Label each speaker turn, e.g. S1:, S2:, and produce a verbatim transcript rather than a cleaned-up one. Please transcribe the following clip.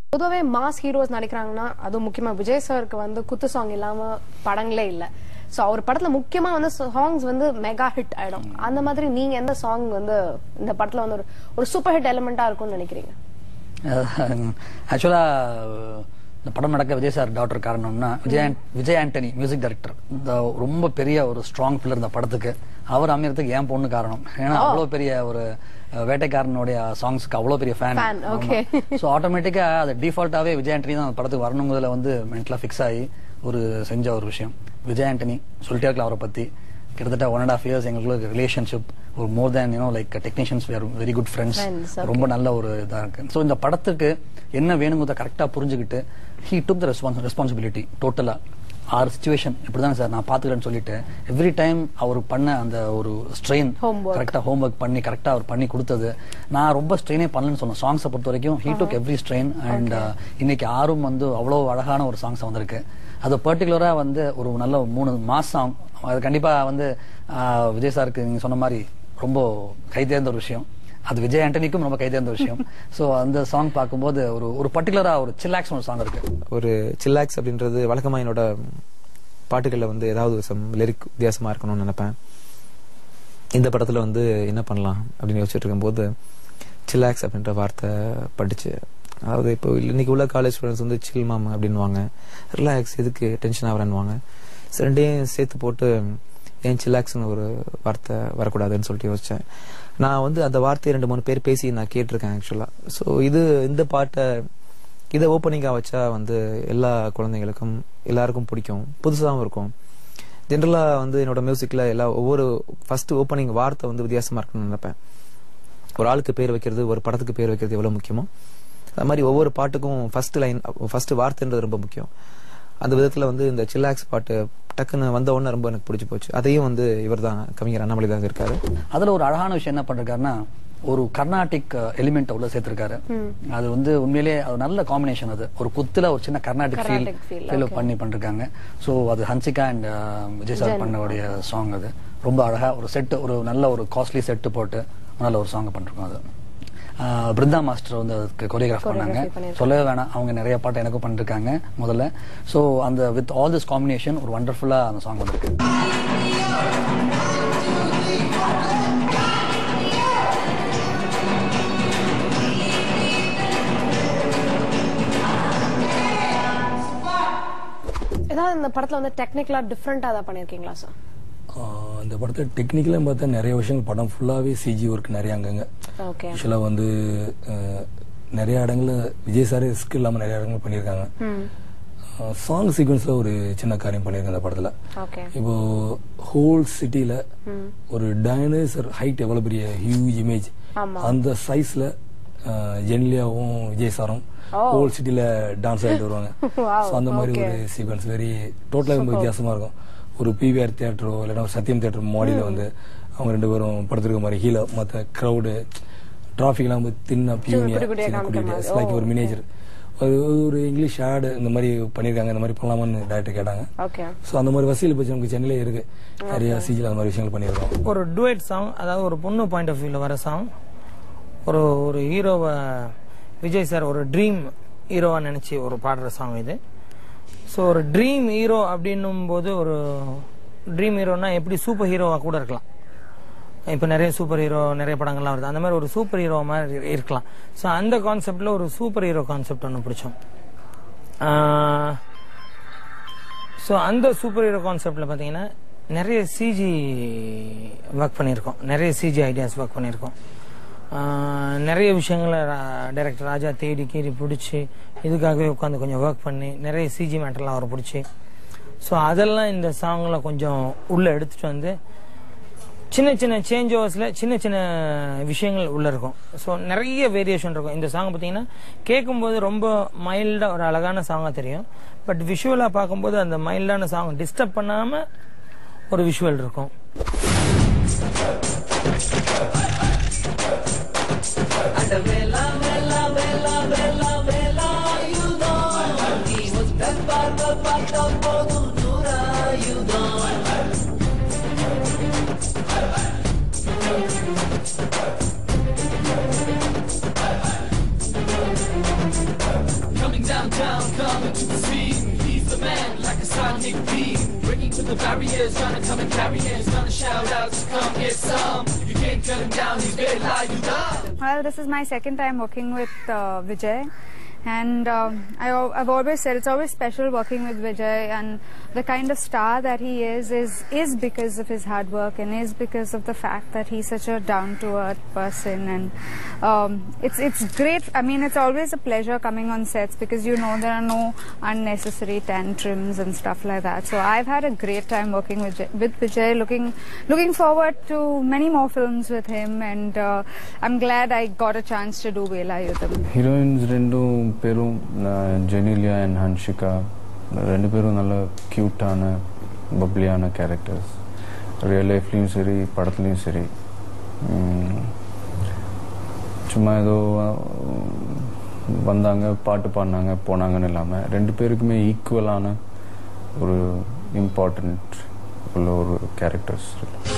S1: பொதுவாவே mass heroes நடிக்கிறாங்கன்னா அது முக்கியமா விஜய் சாருக்கு வந்து குத்து சாங் இல்லாம படங்களே இல்ல. சோ அவர் படத்துல முக்கியமா வந்து சாங்ஸ் வந்து மெகா ஹிட் ஆயிடும். அந்த மாதிரி நீங்க எந்த சாங் வந்து இந்த படத்துல வந்து ஒரு சூப்பர் ஹிட் எலிமெண்டா இருக்கும்னு நினைக்கிறீங்க?
S2: ஆக்சுவலா இந்த படம் நடக்க விஜய் சார் டாக்டர் காரணம்னா விஜய் விஜய் ஆண்டனி மியூசிக் டைரக்டர் இந்த ரொம்ப பெரிய ஒரு ஸ்ட்ராங் பில்லர் இந்த படத்துக்கு. அவர் அமையறதுக்கு ஏன் பொண்ணு காரணம். ஏன்னா அவ்வளவு பெரிய ஒரு வேட்டைக்காரனுடைய சாங்ஸ்க்கு அவ்வளவு பெரிய ஃபேன். சோ ஆட்டோமேட்டிக்கா அது டிஃபால்ட்டாவே விஜய் ஆண்டனி தான் படத்துக்கு வரணுங்கிறதுல வந்து மென்டலா ஃபிக்ஸ் ஆகி ஒரு செஞ்ச ஒரு விஷயம். விஜய் ஆண்டனி சொல்லிட்டே இருக்கலாம் அவரை பத்தி. கிட்டத்தட்ட ஒன் அண்ட் ஹாஃப் இயர்ஸ் எங்களுக்கு ரிலேஷன்ஷிப் ஒரு more than you know like technicians were very good friends. ரொம்ப நல்ல ஒரு இதா இருக்கு. ஸோ இந்த படத்துக்கு என்ன வேணுங்கிறத கரெக்டா புரிஞ்சுக்கிட்டு he took the response responsibility டோட்டலா. ஆறு சிச்சுவேஷன் இப்படிதான் சார் நான் பாத்துக்கிறேன்னு சொல்லிட்டு எவ்ரி டைம் அவர் பண்ண அந்த ஒரு ஸ்ட்ரெயின் கரெக்டா ஹோம் ஒர்க் பண்ணி கரெக்டா அவர் பண்ணி கொடுத்தது. நான் ரொம்ப ஸ்ட்ரெயினே பண்ணலன்னு சொன்னேன் சாங்ஸை பொறுத்த வரைக்கும். He took every strain and இன்னைக்கு ஆறும் வந்து அவ்வளவு அழகான ஒரு சாங்ஸ் வந்திருக்கு. அது பர்டிகுலரா வந்து ஒரு நல்ல மூணு மாஸ் சாங். அது கண்டிப்பா வந்து விஜய் சாருக்கு நீங்க சொன்ன மாதிரி ரொம்ப கைதேர்ந்த ஒரு விஷயம். அது விஜய் ஆண்டனிக்கும் ரொம்ப கைதேர்ந்த விஷயம். சோ அந்த சாங் பார்க்கும்போது ஒரு ஒரு பர்டிகுலரா ஒரு சில்லாக்ஸ் ஒரு சாங் இருக்கு.
S3: ஒரு சில்லாக்ஸ் அப்படின்றது வழக்கமா என்னோட பாட்டுகள்ல வந்து ஏதாவது சம் லிரிக் வித்தியாசமா இருக்கணும்னு நினைப்பேன். இந்த படத்துல வந்து என்ன பண்ணலாம் அப்படின்னு யோசிச்சுட்டு இருக்கும்போது சில்லாக்ஸ் அப்படின்ற வார்த்தை படிச்சு, அதாவது இப்போ இன்னைக்கு உள்ள காலேஜ் ஸ்டூடெண்ட்ஸ் வந்து சில் மாம் அப்படின்வாங்க, ரிலாக்ஸ் எதுக்கு டென்ஷன் ஆகிறேன்னுவாங்க. ரெண்டையும் சேர்த்து போட்டு ஏன் சில்லாக்ஸ்னு ஒரு வார்த்தை வரக்கூடாதுன்னு சொல்லிட்டு யோசிச்சேன். நான் வந்து அந்த வார்த்தையை ரெண்டு மூணு பேர் பேசி நான் கேட்டிருக்கேன் ஆக்சுவலா. ஸோ இது இந்த பாட்டை இதை ஓப்பனிங்கா வச்சா வந்து எல்லா குழந்தைங்களுக்கும் எல்லாருக்கும் பிடிக்கும், புதுசாகவும் இருக்கும். ஜென்ரலா வந்து என்னோட மியூசிக்ல எல்லா ஒவ்வொரு ஃபர்ஸ்ட் ஓப்பனிங் வார்த்தை வந்து வித்தியாசமா இருக்குன்னு நினைப்பேன். ஒரு ஆளுக்கு பேர் வைக்கிறது ஒரு படத்துக்கு பேர் வைக்கிறது எவ்வளவு முக்கியமோ அது மாதிரி ஒவ்வொரு பாட்டுக்கும் ஃபர்ஸ்ட் லைன் ஃபர்ஸ்ட் வார்த்தைன்றது ரொம்ப முக்கியம். அந்த விதத்துல வந்து இந்த சில்லாக்ஸ் பாட்டு டக்குன்னு வந்த உடனே ரொம்ப எனக்கு பிடிச்சி போச்சு. அதையும் வந்து இவர் தான் கவிஞர் அண்ணாமலை தான் இருக்காரு.
S2: அதுல ஒரு அழகான விஷயம் என்ன பண்றாருன்னா ஒரு கர்நாடிக் எலிமெண்ட் உள்ள சேர்த்திருக்காரு. அது வந்து உண்மையிலேயே அது நல்ல காம்பினேஷன். அது ஒரு குத்துல ஒரு சின்ன கர்நாடிக் ஃபீல் ஃபீல் பண்ணி பண்ணிருக்காங்க. சோ அது ஹன்சிகா அண்ட் விஜய் சார் பண்ணக்கூடிய சாங். அது ரொம்ப அழகா ஒரு செட், ஒரு நல்ல ஒரு காஸ்ட்லி செட்டு போட்டு நல்ல ஒரு சாங் பண்ணிருக்கோம். அது பிருந்தா மாஸ்டர் வந்து அதுக்கு கொரியோகிராஃப் பண்ணாங்க. சொல்லவே வேணாம், அவங்க நிறைய பாட்டு எனக்கும் பண்ணிருக்காங்க முதல்ல. ஸோ அந்த வித் ஆல் திஸ் காம்பினேஷன் ஒரு வண்டர்ஃபுல்லா அந்த சாங் வந்திருக்கு.
S1: ஏதாவது இந்த படத்துல வந்து டெக்னிக்கலா டிஃபரெண்டா ஏதாவது பண்ணிருக்கீங்களா சார்?
S4: இந்த படத்தை டெக்னிக்கலா பார்த்தா நிறைய விஷயங்கள் படம் ஃபுல்லாவே சிஜி ஒர்க் நிறைய அங்கங்க. ஆக்சுவலா வந்து நிறைய இடங்கள்ல விஜய் சாரே ரிஸ்க் இல்லாம நிறைய இடங்கள் பண்ணிருக்காங்க. சாங் சீக்வன்ஸ்ல ஒரு சின்ன காரியம் பண்ணிருக்காங்க இந்த படத்துல. இப்போ ஹோல் சிட்டில ஒரு டைனோசர் ஹைட் எவ்வளவு பெரிய ஹியூஜ் இமேஜ், அந்த சைஸ்ல ஜென்லியாவும் விஜய் சாரும் ஹோல் சிட்டில டான்ஸ் ஆடிட்டு வருவாங்க. அந்த மாதிரி ஒரு சீக்வன்ஸ் வெரி டோட்டலா ரொம்ப வித்தியாசமா இருக்கும். ஒரு பிவிஆர் தியேட்டரோ இல்லைன்னா ஒரு சத்யம் தியேட்டர் மாடியில வந்து அவங்க ரெண்டு பேரும் படுத்திருக்க மாதிரி ஹீல மற்ற கிரௌடு டிராபிக் எல்லாம் தின்ன பியூனியா ஒரு மினேஜர் ஒரு இங்கிலீஷ் ஆடு இந்த மாதிரி பண்ணிருக்காங்க. இந்த மாதிரி பண்ணலாமான்னு டைரக்டர் கேட்டாங்க. சோ அந்த மாதிரி வசதியில் பற்றி நமக்கு சென்னையில இருக்கு நிறைய சிஜில அந்த மாதிரி விஷயங்கள் பண்ணிருக்கோம்.
S5: ஒரு டுவேட் சாங், அதாவது ஒரு பொண்ணு பாயிண்ட் ஆஃப் வியூல வர சாங். ஒரு ஒரு ஹீரோவை விஜய் சார் ஒரு ட்ரீம் ஹீரோவா நினைச்சு ஒரு பாடுற சாங் இது. ஸோ ஒரு ட்ரீம் ஹீரோ அப்படின்னும் போது ஒரு ட்ரீம் ஹீரோனா எப்படி சூப்பர் ஹீரோவா கூட இருக்கலாம். இப்போ நிறைய சூப்பர் ஹீரோ நிறைய படங்கள்லாம் வருது, அந்த மாதிரி ஒரு சூப்பர் ஹீரோ மாதிரி இருக்கலாம். ஸோ அந்த கான்செப்ட்ல ஒரு சூப்பர் ஹீரோ கான்செப்ட் ஒன்று பிடிச்சோம். ஸோ அந்த சூப்பர் ஹீரோ கான்செப்ட்ல பார்த்தீங்கன்னா நிறைய சிஜி ஒர்க் பண்ணியிருக்கோம், நிறைய சிஜி ஐடியாஸ் ஒர்க் பண்ணியிருக்கோம். நிறைய விஷயங்களை டைரக்டர் ராஜா தேடி கீறி பிடிச்சி இதுக்காகவே உட்காந்து கொஞ்சம் ஒர்க் பண்ணி நிறைய சிஜி மேட்டர்லாம் அவரை பிடிச்சி ஸோ அதெல்லாம் இந்த சாங்கில் கொஞ்சம் உள்ளே எடுத்துட்டு வந்து சின்ன சின்ன சேஞ்ச் ஓவர்ஸில் சின்ன சின்ன விஷயங்கள் உள்ளே இருக்கும். ஸோ நிறைய வேரியேஷன் இருக்கும். இந்த சாங் பார்த்தீங்கன்னா கேட்கும்போது ரொம்ப மைல்டாக ஒரு அழகான சாங்காக தெரியும். பட் விஷுவலாக பார்க்கும்போது அந்த மைல்டான சாங் டிஸ்டர்ப் பண்ணாமல் ஒரு விஷுவல் இருக்கும்.
S6: the barriers, gonna come and carry it. He's gonna shout out to come get some. You can't cut him down, he's very loud, you got.
S7: Well, this is my second time working with uh, Vijay. And um, I, I've always said it's always special working with Vijay, and the kind of star that he is is is because of his hard work and is because of the fact that he's such a down-to-earth person. And um, it's it's great. I mean, it's always a pleasure coming on sets because you know there are no unnecessary tantrums and stuff like that. So I've had a great time working with with Vijay. Looking looking forward to many more films with him, and uh, I'm glad I got a chance to do Velayutham.
S8: Heroines rendu பேரும் Genelia and Hanshika ரெண்டு பேரும் நல்ல கியூட்டான பப்ளியான characters. Real லைஃப்லேயும் சரி படத்துலேயும் சரி. சும்மா ஏதோ வந்தாங்க பாட்டு பாடினாங்க போனாங்கன்னு இல்லாமல் ரெண்டு பேருக்குமே ஈக்குவலான ஒரு இம்பார்ட்டண்ட் உள்ள ஒரு கேரக்டர்ஸ்.